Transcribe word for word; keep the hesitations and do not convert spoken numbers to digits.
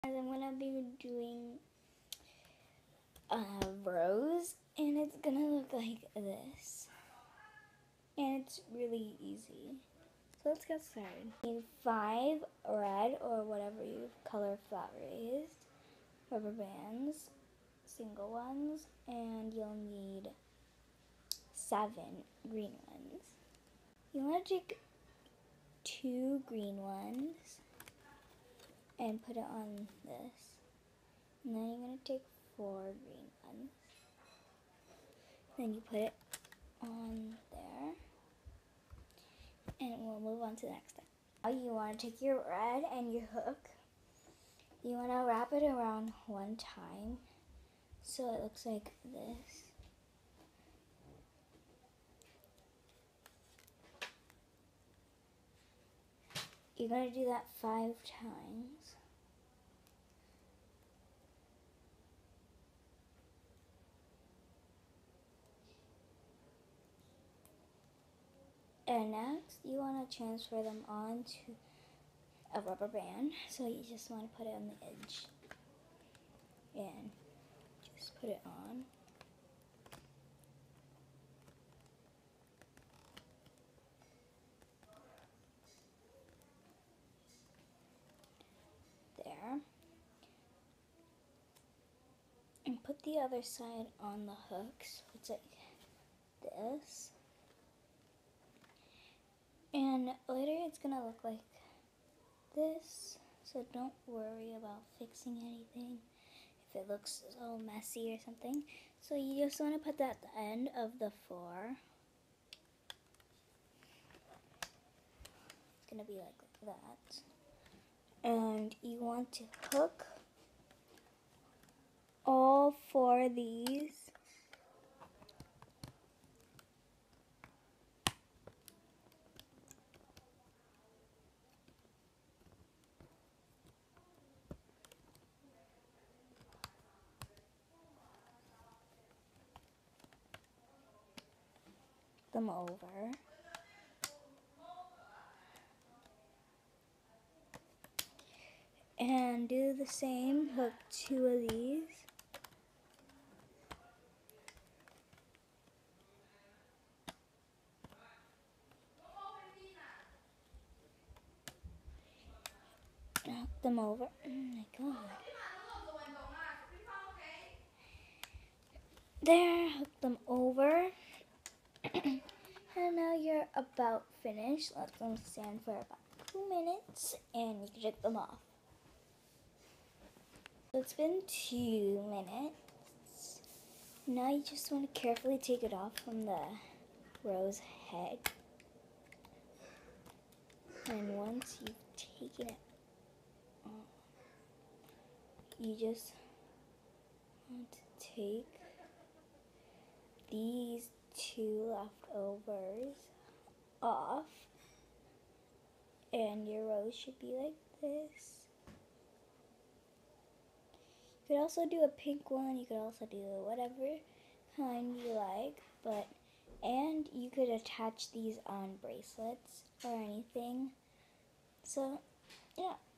I'm gonna be doing a rose, and it's gonna look like this. And it's really easy. So let's get started. You need five red or whatever your color flower is, rubber bands, single ones, and you'll need seven green ones. You want to take two green ones and put it on this. And then you're going to take four green ones. Then you put it on there. And we'll move on to the next step. Now you want to take your red and your hook. You want to wrap it around one time so it looks like this. You're going to do that five times. And next, you want to transfer them onto a rubber band. So you just want to put it on the edge. And just put it on. There. And put the other side on the hooks. It's like this. And later it's going to look like this. So don't worry about fixing anything if it looks so messy or something. So you just want to put that at the end of the four. It's going to be like that. And you want to hook all four of these them over. And do the same, hook two of these. Hook them over. Oh my god. There, hook them over. And now you're about finished. Let them stand for about two minutes and you can take them off. So it's been two minutes. Now you just want to carefully take it off from the rose head. And once you've taken it off, you just want to take these two leftovers off, and your rose should be like this. You could also do a pink one, you could also do whatever kind you like, but and you could attach these on bracelets or anything. So yeah.